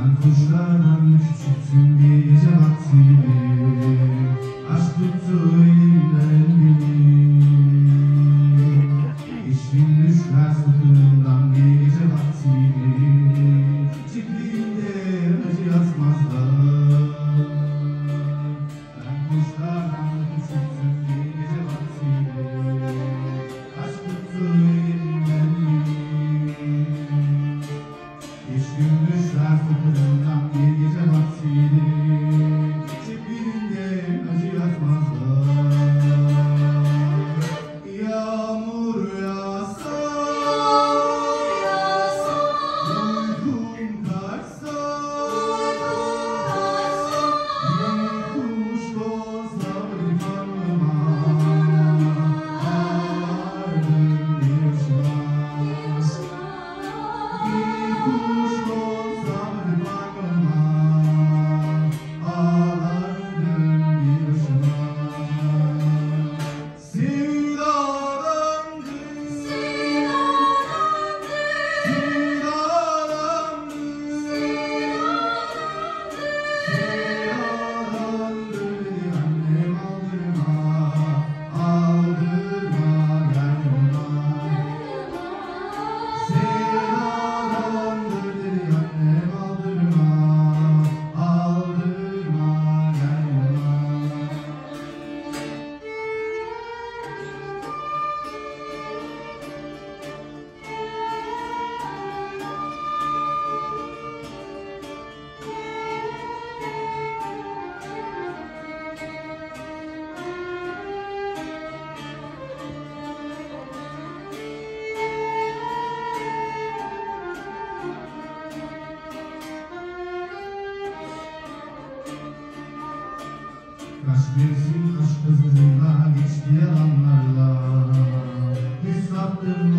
Sen kuşlardan küçüksün bir gece vaktiydi. Aşk tuttu elimden beni. İçim düşler sırtımdan bir gece vaktiydi. Çiftliğinde acı yazmazlar. Sen kuşlardan küçüksün bir gece vaktiydi. Aşk tuttu elimden beni. İçim düşler sırtımdan bir gece vaktiydi. Çiftliğinde acı yazmazlar. Yağmur yağsa, uykum kaçsa, bir kuş konsa limanıma, ağlardım bir yaşıma. Bir kuş konsa limanıma, ağlardım bir yaşıma. Kaç mevsim aşk hızında geçti yalanlarla. Hüsrattım